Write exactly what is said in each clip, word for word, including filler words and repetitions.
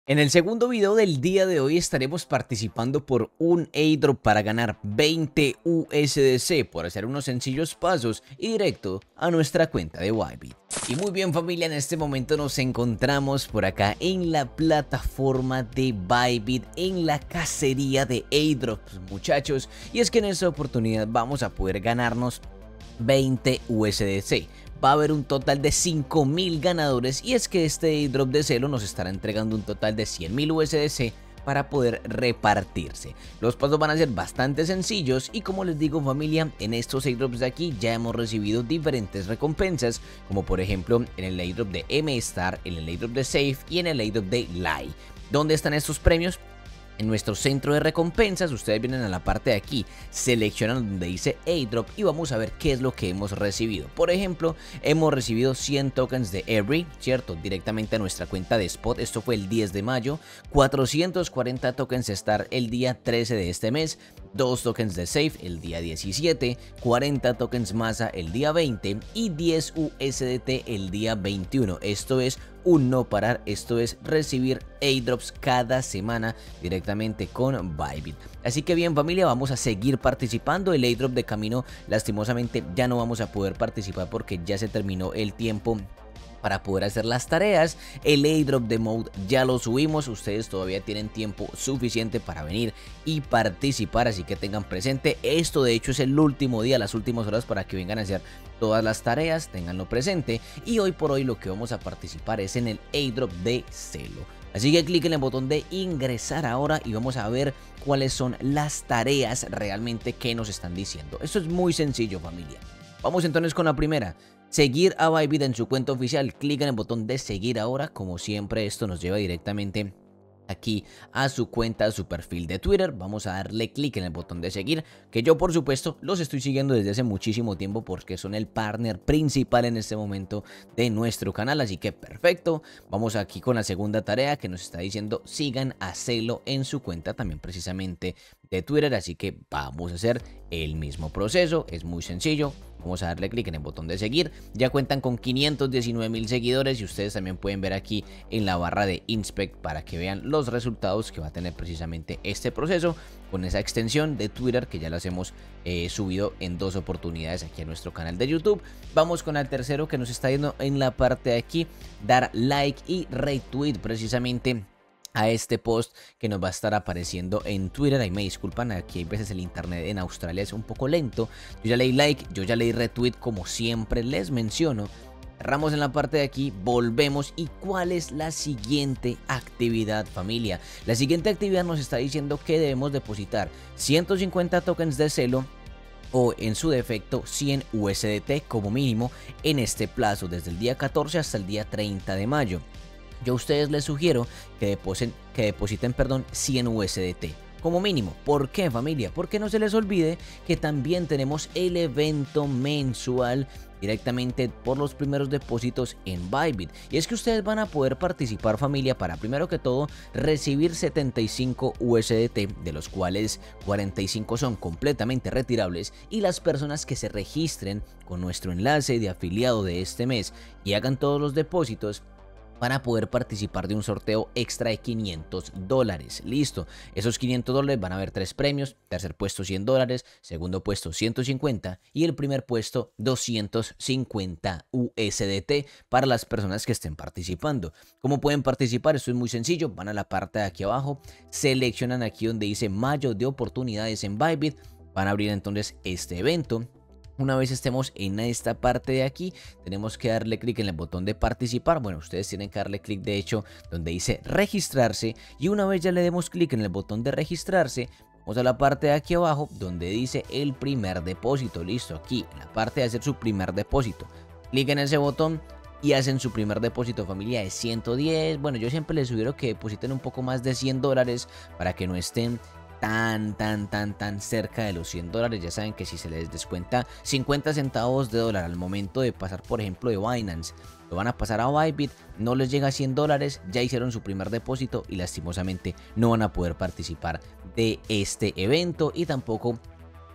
En el segundo video del día de hoy estaremos participando por un airdrop para ganar veinte U S D C por hacer unos sencillos pasos y directo a nuestra cuenta de Bybit. Y muy bien familia, en este momento nos encontramos por acá en la plataforma de Bybit, en la cacería de airdrops muchachos, y es que en esta oportunidad vamos a poder ganarnos veinte U S D C. Va a haber un total de cinco mil ganadores y es que este airdrop de Celo nos estará entregando un total de cien mil U S D C para poder repartirse. Los pasos van a ser bastante sencillos y como les digo familia, en estos airdrops de aquí ya hemos recibido diferentes recompensas, como por ejemplo en el airdrop de M-Star, en el airdrop de Safe y en el airdrop de Lai. ¿Dónde están estos premios? En nuestro centro de recompensas. Ustedes vienen a la parte de aquí, seleccionan donde dice airdrop y vamos a ver qué es lo que hemos recibido. Por ejemplo, hemos recibido cien tokens de Every, ¿cierto? Directamente a nuestra cuenta de Spot. Esto fue el diez de mayo. cuatrocientos cuarenta tokens Star el día trece de este mes. dos tokens de Safe el día diecisiete. cuarenta tokens Masa el día veinte. Y diez U S D T el día veintiuno. Esto es un no parar, esto es recibir airdrops cada semana directamente con Bybit. Así que bien familia, vamos a seguir participando. El airdrop de camino lastimosamente ya no vamos a poder participar porque ya se terminó el tiempo para poder hacer las tareas. El airdrop de mode ya lo subimos, ustedes todavía tienen tiempo suficiente para venir y participar, así que tengan presente esto. De hecho es el último día, las últimas horas para que vengan a hacer todas las tareas, tenganlo presente. Y hoy por hoy lo que vamos a participar es en el airdrop de Celo. Así que cliquen en el botón de ingresar ahora y vamos a ver cuáles son las tareas realmente que nos están diciendo. Esto es muy sencillo familia. Vamos entonces con la primera. Seguir a Bybit en su cuenta oficial. Clic en el botón de seguir ahora. Como siempre, esto nos lleva directamente aquí a su cuenta, a su perfil de Twitter. Vamos a darle clic en el botón de seguir, que yo por supuesto los estoy siguiendo desde hace muchísimo tiempo porque son el partner principal en este momento de nuestro canal, así que perfecto. Vamos aquí con la segunda tarea que nos está diciendo sigan a Celo en su cuenta también precisamente de Twitter, así que vamos a hacer el mismo proceso, es muy sencillo. Vamos a darle clic en el botón de seguir. Ya cuentan con quinientos diecinueve mil seguidores y ustedes también pueden ver aquí en la barra de Inspect para que vean los resultados que va a tener precisamente este proceso con esa extensión de Twitter que ya las hemos eh, subido en dos oportunidades aquí en nuestro canal de YouTube. Vamos con el tercero que nos está yendo en la parte de aquí, dar like y retweet precisamente a este post que nos va a estar apareciendo en Twitter. Ahí me disculpan, aquí hay veces el internet en Australia es un poco lento. Yo ya leí like, yo ya leí retweet, como siempre les menciono. Cerramos en la parte de aquí, volvemos. ¿Y cuál es la siguiente actividad familia? La siguiente actividad nos está diciendo que debemos depositar ciento cincuenta tokens de Celo o en su defecto cien U S D T como mínimo en este plazo desde el día catorce hasta el día treinta de mayo. Yo a ustedes les sugiero que depositen, que depositen perdón, cien U S D T como mínimo. ¿Por qué familia? Porque no se les olvide que también tenemos el evento mensual directamente por los primeros depósitos en Bybit. Y es que ustedes van a poder participar familia para primero que todo recibir setenta y cinco U S D T, de los cuales cuarenta y cinco son completamente retirables, y las personas que se registren con nuestro enlace de afiliado de este mes y hagan todos los depósitos van a poder participar de un sorteo extra de quinientos dólares. Listo, esos quinientos dólares van a haber tres premios: tercer puesto cien dólares, segundo puesto ciento cincuenta y el primer puesto doscientos cincuenta U S D T para las personas que estén participando. ¿Cómo pueden participar? Esto es muy sencillo, van a la parte de aquí abajo, seleccionan aquí donde dice mayo de oportunidades en Bybit, van a abrir entonces este evento. Una vez estemos en esta parte de aquí, tenemos que darle clic en el botón de participar. Bueno, ustedes tienen que darle clic de hecho donde dice registrarse, y una vez ya le demos clic en el botón de registrarse, vamos a la parte de aquí abajo donde dice el primer depósito. Listo, aquí en la parte de hacer su primer depósito, clic en ese botón y hacen su primer depósito familia de ciento diez. Bueno, yo siempre les sugiero que depositen un poco más de cien dólares para que no estén tan, tan, tan, tan cerca de los cien dólares. Ya saben que si se les descuenta cincuenta centavos de dólar al momento de pasar, por ejemplo, de Binance, lo van a pasar a Bybit, no les llega a cien dólares, ya hicieron su primer depósito y lastimosamente no van a poder participar de este evento y tampoco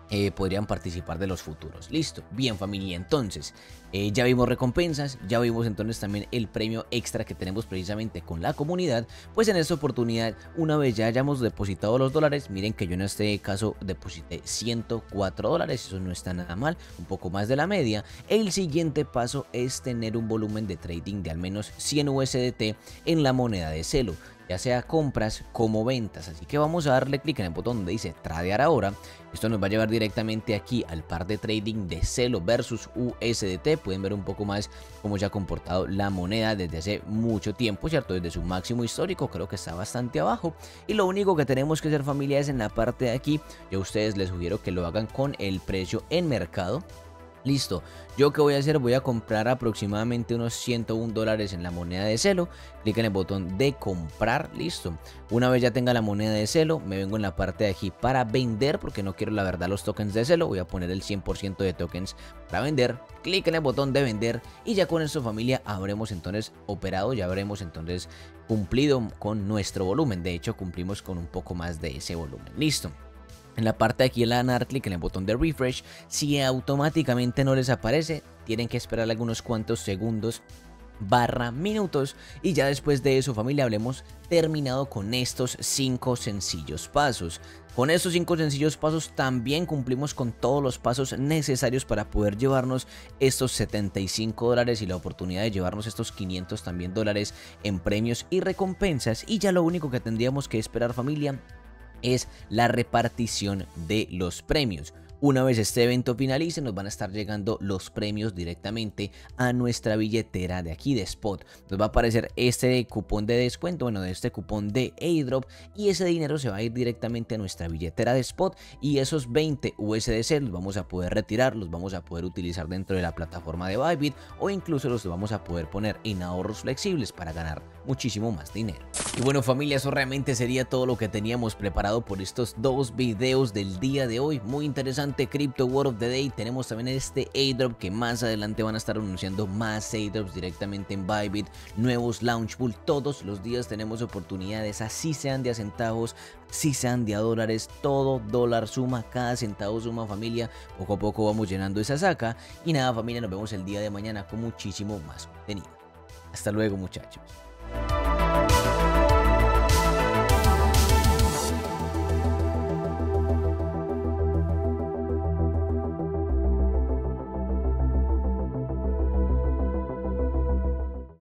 eh, podrían participar de los futuros. Listo, bien familia, entonces eh, ya vimos recompensas, ya vimos entonces también el premio extra que tenemos precisamente con la comunidad. Pues en esta oportunidad, una vez ya hayamos depositado los dólares, miren que yo en este caso deposité ciento cuatro dólares, eso no está nada mal, un poco más de la media. El siguiente paso es tener un volumen de trading de al menos cien U S D T en la moneda de Celo, ya sea compras como ventas. Así que vamos a darle clic en el botón donde dice tradear ahora. Esto nos va a llevar directamente aquí al par de trading de Celo versus U S D T. Pueden ver un poco más cómo se ha comportado la moneda desde hace mucho tiempo, ¿cierto? Desde su máximo histórico creo que está bastante abajo. Y lo único que tenemos que hacer, familia, es en la parte de aquí. Yo a ustedes les sugiero que lo hagan con el precio en mercado. Listo, yo que voy a hacer, voy a comprar aproximadamente unos ciento uno dólares en la moneda de Celo. Clic en el botón de comprar, listo. Una vez ya tenga la moneda de Celo, me vengo en la parte de aquí para vender, porque no quiero la verdad los tokens de Celo. Voy a poner el cien por ciento de tokens para vender. Clic en el botón de vender y ya con esto, familia, habremos entonces operado, ya habremos entonces cumplido con nuestro volumen. De hecho, cumplimos con un poco más de ese volumen, listo. En la parte de aquí le van a dar clic en el botón de refresh. Si automáticamente no les aparece, tienen que esperar algunos cuantos segundos barra minutos. Y ya después de eso, familia, hablemos terminado con estos cinco sencillos pasos. Con estos cinco sencillos pasos también cumplimos con todos los pasos necesarios para poder llevarnos estos setenta y cinco dólares y la oportunidad de llevarnos estos quinientos también dólares en premios y recompensas. Y ya lo único que tendríamos que esperar, familia, es la repartición de los premios. Una vez este evento finalice, nos van a estar llegando los premios directamente a nuestra billetera de aquí de Spot. Nos va a aparecer este cupón de descuento, bueno, de este cupón de airdrop, y ese dinero se va a ir directamente a nuestra billetera de Spot, y esos veinte U S D C los vamos a poder retirar, los vamos a poder utilizar dentro de la plataforma de Bybit, o incluso los vamos a poder poner en ahorros flexibles para ganar muchísimo más dinero. Y bueno, familia, eso realmente sería todo lo que teníamos preparado por estos dos videos del día de hoy. Muy interesante Crypto Word of the Day. Tenemos también este airdrop que más adelante van a estar anunciando más airdrops directamente en Bybit, nuevos launch pool. Todos los días tenemos oportunidades, así sean de a centavos, si sean de a dólares, todo dólar suma, cada centavo suma, familia. Poco a poco vamos llenando esa saca. Y nada, familia, nos vemos el día de mañana con muchísimo más contenido. Hasta luego, muchachos.